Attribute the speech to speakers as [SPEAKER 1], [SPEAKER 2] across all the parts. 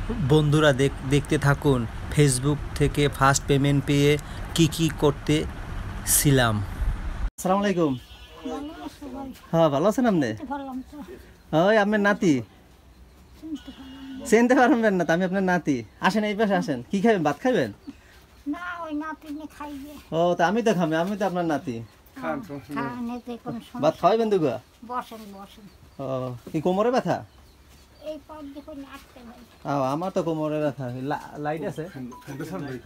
[SPEAKER 1] বন্ধুরা দেখতে থাকুন ফেসবুক থেকে ফার্স্ট পেমেন্ট পেয়ে কি করতেছিলাম। আসসালামু আলাইকুম। হ্যাঁ, ভালো আছেন আপনি? ওই আপনার নাতি চিনতে পারবেন না তো, আমি আপনার নাতি। আসেন, এই পাশে আসেন। কি খাবেন? ভাত খাবেন?
[SPEAKER 2] না, ওই নাতি নে খাইবে।
[SPEAKER 1] ও, তা আমি তো খাবো, আমি তো আপনার নাতি।
[SPEAKER 2] খাওয়ানেতে কোনো
[SPEAKER 1] ভাত
[SPEAKER 2] সমস্যা
[SPEAKER 1] খাওয়াবেন দুগা?
[SPEAKER 2] বসেন বসেন।
[SPEAKER 1] ও, কি কোমরে ব্যথা?
[SPEAKER 2] এই পথ দেখুন আটকে নাই।
[SPEAKER 1] আমার তো কোমরে ব্যথা। লাইট আছে?
[SPEAKER 2] ঠান্ডা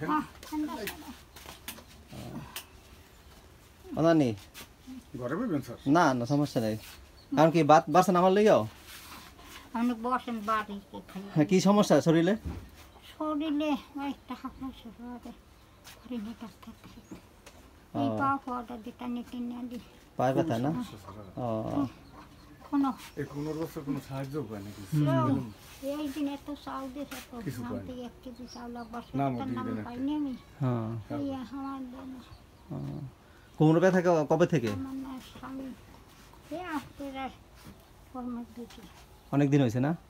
[SPEAKER 2] ছাড়া।
[SPEAKER 1] না নি না না, সমস্যা নেই। কারণ কি ভাত বাড়ছেন আমার লেগেও?
[SPEAKER 2] আপনি বসেন বাড়িতে খাই।
[SPEAKER 1] হ্যাঁ, কি সমস্যা শরীরে?
[SPEAKER 2] শরীরে ওই টাকা পয়সা হবে। ঘরে ডাক্তার দেখাইতে। এই পাও পাউডার দিটা নিতে নিয়ে দি।
[SPEAKER 1] পায়ে ব্যথা না? ও,
[SPEAKER 2] কোনো
[SPEAKER 3] এই 15 বছর কোনো সাহায্য পায় নাকি?
[SPEAKER 2] এই দিন এত চাউল দিয়েছে তো নামতে 1 কেজি চাউল বছর
[SPEAKER 3] নাম
[SPEAKER 2] নাম পাইনি আমি।
[SPEAKER 1] হ্যাঁ।
[SPEAKER 2] এই আমার দেন
[SPEAKER 1] কোমরে ব্যথা কবে থেকে?
[SPEAKER 2] আমার না স্বামী এই আপনারা ফরমাস দিয়েছে।
[SPEAKER 1] অনেক দিন হয়েছে না?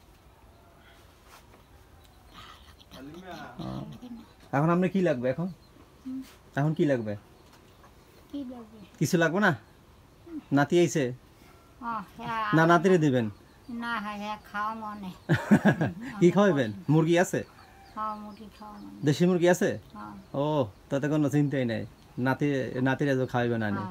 [SPEAKER 1] এখন আপনি কি লাগবে? এখন কি লাগবে?
[SPEAKER 2] কি লাগবে?
[SPEAKER 1] কিছু লাগবে না? নাতি আইছে
[SPEAKER 2] হ্যাঁ।
[SPEAKER 1] না, নাতিরে দিবেন?
[SPEAKER 2] না, হ্যাঁ খাওয়া মনে।
[SPEAKER 1] কি খাওয়াবেন? মুরগি আছে?
[SPEAKER 2] খাওয়া মুরগি খাওয়া মনে।
[SPEAKER 1] দেশি মুরগি আছে?
[SPEAKER 2] হ্যাঁ।
[SPEAKER 1] ও, তাতে কোনো চিন্তাই নাই। নাতিরে তো খাওয়াবেন আনি।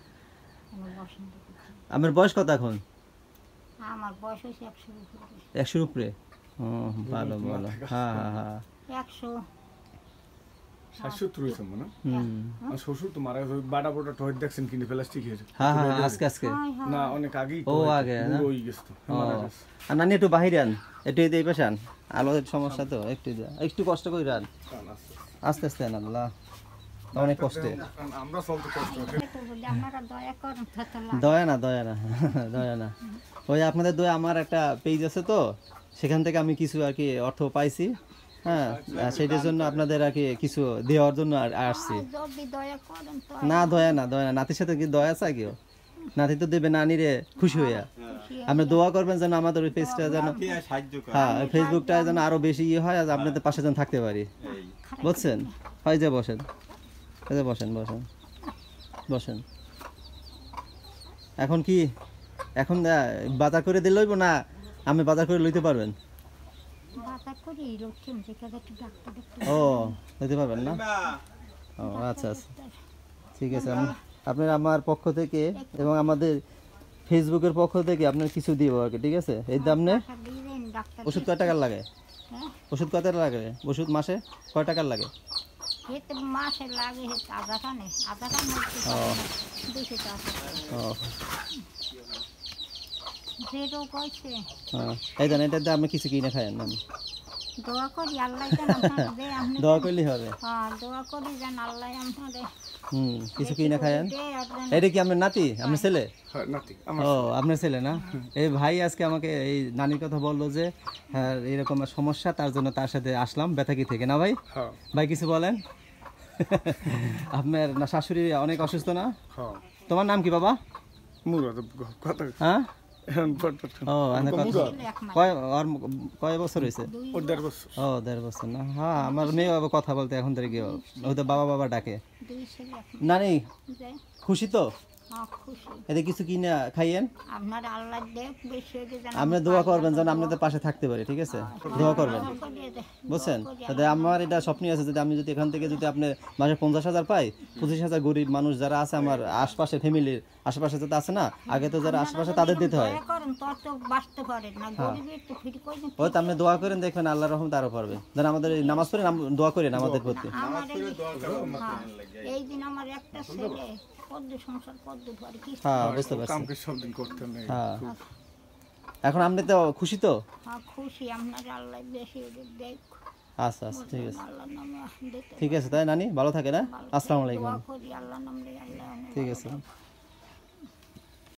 [SPEAKER 1] আপনার বয়স কত এখন?
[SPEAKER 2] আমার বয়স হয়েছে 100 উপরে।
[SPEAKER 1] 100 উপরে? ও, ভালো ভালো। হ্যাঁ হ্যাঁ হ্যাঁ।
[SPEAKER 2] 100
[SPEAKER 3] 60 হয়েছে মনে হয়।
[SPEAKER 1] হুম।
[SPEAKER 3] আমার শ্বশুর তো মারা গেছে, বাটা বোটা টয় দেখছেন কিনে প্লাস্টিকের।
[SPEAKER 1] হ্যাঁ হ্যাঁ, আজকে
[SPEAKER 3] না, অনেক আগেই
[SPEAKER 1] ও, আগে না?
[SPEAKER 3] ওই গেছে তো মারা গেছে।
[SPEAKER 1] আর নানি একটু বাহিরে আন, একটু এই পাশে আন। আলোর সমস্যা তো, একটু কষ্ট করে আন। আস্তে আস্তে আন, আল্লাহ অনেক কষ্টে।
[SPEAKER 3] আমরা চলতে কষ্ট হয়।
[SPEAKER 2] আপনারা দয়া করেন
[SPEAKER 1] দয়া না দয়া না দয়া না। ওই আপনাদের দয়া, আমার একটা পেজ আছে তো, সেখান থেকে আমি কিছু আর কি অর্থ পাইছি। হ্যাঁ, সেটার জন্য আপনাদের আর কি কিছু দেওয়ার জন্য আসছি।
[SPEAKER 2] যদি দয়া করেন তো
[SPEAKER 1] না, দয়া না দয়া না। নাতির সাথে কি দয়া চাই কেউ? নাতি তো দেবে নানিরে খুশি হইয়া। আপনি দোয়া করবেন যেন আমাদের ওই পেজটা যেন, হ্যাঁ, ফেসবুকটা যেন আরো বেশি হয়, আর আপনাদের পাশে যেন থাকতে পারি। বুঝছেন? হয় যে বসেন, বসেন বসেন বসেন। এখন কি বাজার করে দিলে হইব না? আমি বাজার করে লইতে পারবেন?
[SPEAKER 2] বাতা করি লক্ষ্মী থেকে একটু ডাক্তার দেখতে।
[SPEAKER 1] ও, লইতে পারবেন না? ও, আচ্ছা আচ্ছা, ঠিক আছে। আপনার আমার পক্ষ থেকে এবং আমাদের ফেসবুকের পক্ষ থেকে আপনার কিছু দিব আর কি, ঠিক আছে? এই দাম নে। ওষুধ কয় টাকার লাগে? ওষুধ কত লাগে? ওষুধ মাসে কয় টাকার লাগে?
[SPEAKER 2] মাসে লাগে আধাটা নেই, আধাটা
[SPEAKER 1] ও,
[SPEAKER 2] 200 টাকা।
[SPEAKER 1] ও,
[SPEAKER 2] যেটা কইছে
[SPEAKER 1] হ্যাঁ, এই দেন, এটাতে আপনি কিছু কিনে খায়েন না?
[SPEAKER 2] দোয়া করি আল্লাহ যেন আপনাদের দেয়। আপনি
[SPEAKER 1] দোয়া করলেই হবে।
[SPEAKER 2] হ্যাঁ, দোয়া করি যেন আল্লাহ আপনাদের
[SPEAKER 1] কিছু কিনে খায়েন।
[SPEAKER 2] দেয়। আর যেন
[SPEAKER 1] এটা কি আপনার নাতি? আপনার ছেলে?
[SPEAKER 3] হ্যাঁ, নাতি
[SPEAKER 1] ও, আপনার ছেলে না? এই ভাই আজকে আমাকে এই নানির কথা বললো যে হ্যাঁ এরকম সমস্যা, তার জন্য তার সাথে আসলাম বেতাকি থেকে। না ভাই?
[SPEAKER 3] হ্যাঁ
[SPEAKER 1] ভাই কিছু বলেন। আপনার না শাশুড়ি অনেক অসুস্থ না?
[SPEAKER 3] হ্যাঁ।
[SPEAKER 1] তোমার নাম কি বাবা?
[SPEAKER 3] মুরাদ কথা।
[SPEAKER 1] হ্যাঁ, ও,
[SPEAKER 2] ছেলে
[SPEAKER 1] কয় বছর হয়েছে?
[SPEAKER 3] ওর 1.5 বছর।
[SPEAKER 1] ও, 1.5 বছর না? হ্যাঁ, আমার মেয়ে কথা বলতে এখন থেকে হয়তো বাবা বাবা ডাকে।
[SPEAKER 2] 2 ছেলে
[SPEAKER 1] নানি
[SPEAKER 2] যে
[SPEAKER 1] খুশি তো?
[SPEAKER 2] খুশি।
[SPEAKER 1] এতে কিছু কিনে খাইয়েন।
[SPEAKER 2] আপনার আল্লাহ দেখ বেশি যেন
[SPEAKER 1] আপনি দোয়া করবেন যেন আপনাদের পাশে থাকতে পারি, ঠিক আছে? দোয়া করবেন, বুঝছেন? তাতে আমার এটা স্বপ্নই আছে যদি আমি যদি এখান থেকে যদি আপনি মাসে 50,000 পাই, 25,000 গরিব মানুষ যারা আছে আমার আশপাশে, ফ্যামিলির আশেপাশে যাতে আছে না, আগে তো যারা আশেপাশে তাদের দিতে হয়।
[SPEAKER 2] দয়া করেন তো তো বাঁচতে পারেন না, গরিবের তো ফিরে কই না।
[SPEAKER 1] ওই তো আপনি দোয়া করেন, দেখবেন আল্লাহর রহমত আরো পারবে। যেন আমাদের এই নামাজ পড়ে দোয়া করেন আমাদের প্রতি।
[SPEAKER 2] আমার এই দিন আমার একটা ছেলে পদ্ম সংসার পদ্ম ধরে কি।
[SPEAKER 1] হ্যাঁ, বুঝতে পারছি।
[SPEAKER 3] কামকে সব দিন করতে নেই।
[SPEAKER 1] হ্যাঁ, এখন আপনি তো খুশি তো?
[SPEAKER 2] খুশি। আপনার আল্লাহ বেশি দেখ।
[SPEAKER 1] আচ্ছা আচ্ছা, ঠিক আছে,
[SPEAKER 2] আল্লাহ নামে দিতে
[SPEAKER 1] ঠিক আছে। তাই নানি ভালো থাকে না? আসসালামু আলাইকুম।
[SPEAKER 2] দোয়া করি আল্লাহ নামে আল্লাহ।
[SPEAKER 1] ঠিক আছে।